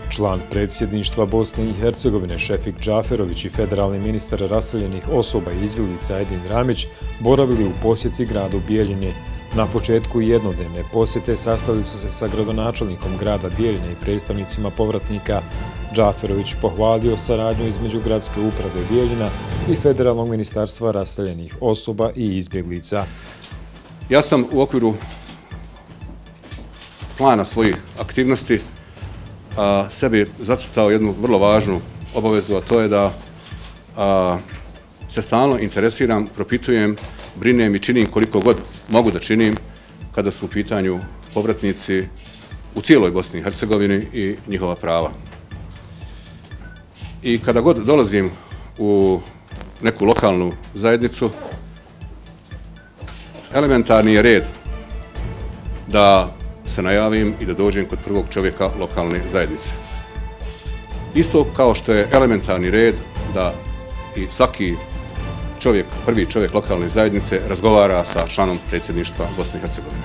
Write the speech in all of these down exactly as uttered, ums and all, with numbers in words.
Član predsjedništva Bosne i Hercegovine Šefik Džaferović i federalni ministar raseljenih osoba i izbjeglica Edin Ramić boravili u posjeti gradu Bijeljine. Na početku jednodnevne posjete sastali su se sa gradonačelnikom grada Bijeljine i predstavnicima povratnika. Džaferović pohvalio saradnju između gradske uprave Bijeljina i federalnog ministarstva raseljenih osoba i izbjeglica. Ja sam u okviru plana svojih aktivnosti a, sebi zacrtao jednu vrlo važnu obavezu, a to je da a, se stalno interesiram, propitujem, brinem i činim koliko god mogu da činim kada su u pitanju povratnici u cijeloj Bosni i Hercegovini i njihova prava. I kada god dolazim u neku lokalnu zajednicu, elementarni je red da se najavim i da dođem kod prvog čovjeka lokalne zajednice. Isto kao što je elementarni red da i svaki čovjek, prvi čovjek lokalne zajednice razgovara sa članom predsjedništva Bosne i Hercegovine.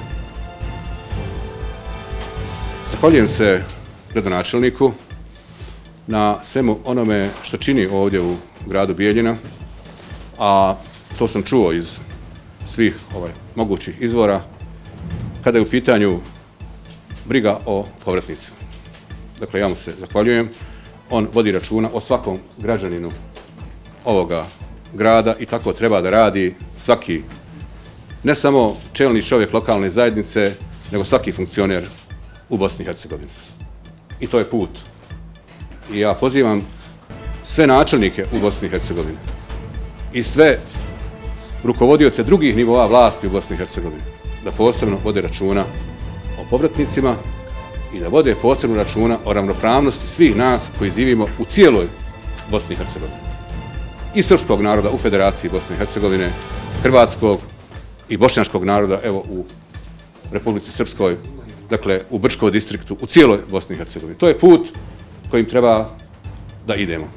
Zahvaljujem se gradonačelniku na svemu onome što čini ovdje u gradu Bijeljina, a to sam čuo iz svih ovaj, mogućih izvora, kada je u pitanju briga o povratnicima. Dakle, ja mu se zahvaljujem. On vodi računa o svakom građaninu ovoga grada i tako treba da radi svaki, ne samo čelni čovjek lokalne zajednice, nego svaki funkcioner u Bosni i Hercegovini. I to je put. I ja pozivam sve načelnike u Bosni i Hercegovini i sve rukovodioce drugih nivoa vlasti u Bosni i Hercegovini da posebno vode računa o povratnicima i da vode posebno računa o ravnopravnosti svih nas koji živimo u cijeloj Bosni i Hercegovini. I srpskog naroda u Federaciji Bosne i Hercegovine, hrvatskog i bošnjačkog naroda, evo u Republici Srpskoj, dakle u Brčkom distriktu, u cijeloj Bosni i Hercegovini. To je put kojim treba da idemo.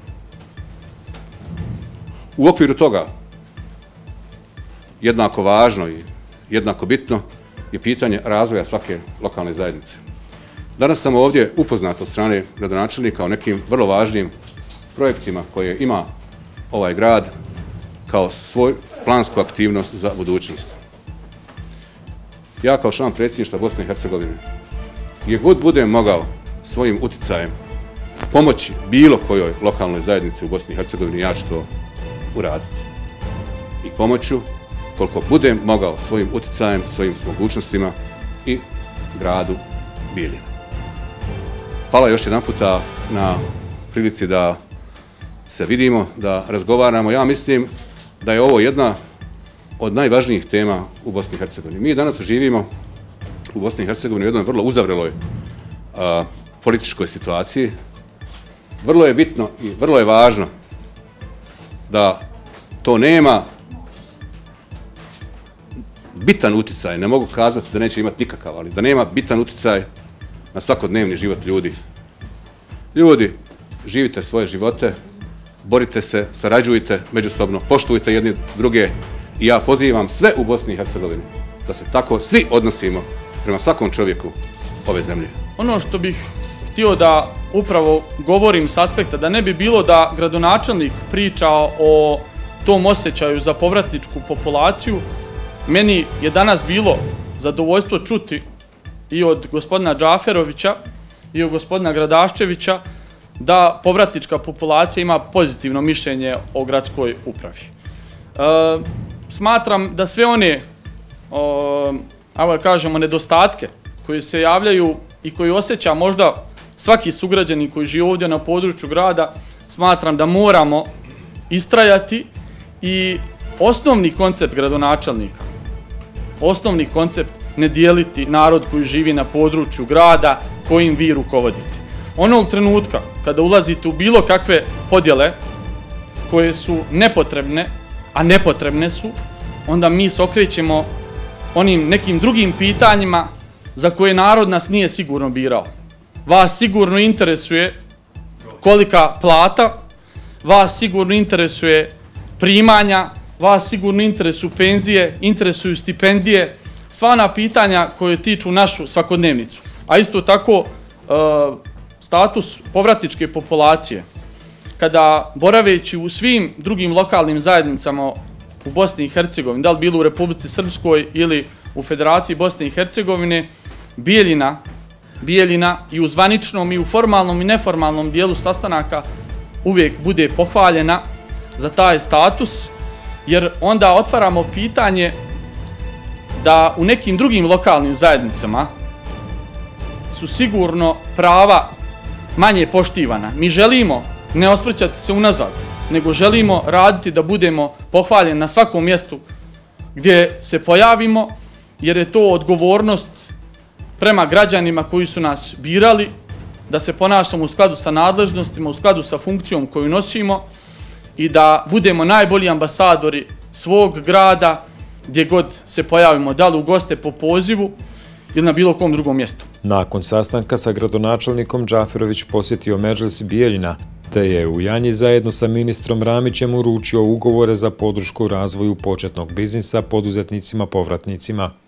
U okviru toga, jednako važno i jednako bitno, je pitanje razvoja svake lokalne zajednice. Danas sam ovdje upoznat od strane gradonačelnika o nekim vrlo važnim projektima koje ima ovaj grad kao svoj plansku aktivnost za budućnost. Ja kao član predsjedništva Bosne i Hercegovine, gdje god budem mogao svojim uticajem pomoći bilo kojoj lokalnoj zajednici u Bosni i Hercegovini, ja ću to uraditi. I pomoću koliko budem mogao svojim uticajem, svojim mogućnostima i gradu Bijeljina. Hvala još jedan puta na prilici da se vidimo, da razgovaramo. Ja mislim da je ovo jedna od najvažnijih tema u Bosni i Hercegovini. Mi danas živimo u Bosni i Hercegovini u jednoj vrlo uzavreloj a, političkoj situaciji. Vrlo je bitno i vrlo je važno da to nema bitan uticaj, ne mogu kazati da neće imati nikakav, ali da nema bitan uticaj na svakodnevni život ljudi. Ljudi, živite svoje živote, borite se, sarađujte međusobno, poštujte jedni druge i ja pozivam sve u Bosni i Hercegovini da se tako svi odnosimo prema svakom čovjeku ove zemlje. Ono što bih htio da upravo govorim s aspekta da ne bi bilo da gradonačelnik priča o tom osjećaju za povratničku populaciju, meni je danas bilo zadovoljstvo čuti i od gospodina Džaferovića i od gospodina Gradaščevića da povratnička populacija ima pozitivno mišljenje o gradskoj upravi. E, smatram da sve one, ajmo da kažemo, nedostatke koji se javljaju i koji osjeća možda svaki sugrađanin koji živi ovdje na području grada, smatram da moramo istrajati i osnovni koncept gradonačelnika, osnovni koncept ne dijeliti narod koji živi na području grada kojim vi rukovodite. Onog trenutka kada ulazite u bilo kakve podjele koje su nepotrebne, a nepotrebne su, onda mi se okrećemo onim nekim drugim pitanjima za koje narod nas nije sigurno birao. Vas sigurno interesuje kolika plata, vas sigurno interesuje primanja, vas sigurno interesuju penzije, interesuju stipendije, sva ona pitanja koje tiču našu svakodnevnicu. A isto tako, status povratničke populacije, kada boraveći u svim drugim lokalnim zajednicama u Bosni i Hercegovini, da li bilo u Republici Srpskoj ili u Federaciji Bosne i Hercegovine, Bijeljina, Bijeljina i u zvaničnom i u formalnom i neformalnom dijelu sastanaka uvijek bude pohvaljena za taj status, jer onda otvaramo pitanje da u nekim drugim lokalnim zajednicama su sigurno prava manje poštivana. Mi želimo ne osvrćati se unazad, nego želimo raditi da budemo pohvaljeni na svakom mjestu gdje se pojavimo, jer je to odgovornost prema građanima koji su nas birali, da se ponašamo u skladu sa nadležnostima, u skladu sa funkcijom koju nosimo i da budemo najbolji ambasadori svog grada gdje god se pojavimo, da li u goste po pozivu ili na bilo kom drugom mjestu. Nakon sastanka sa gradonačelnikom Džaferović posjetio Medžlis Bijeljina, te je u Janji zajedno sa ministrom Ramićem uručio ugovore za podršku razvoju početnog biznisa poduzetnicima povratnicima.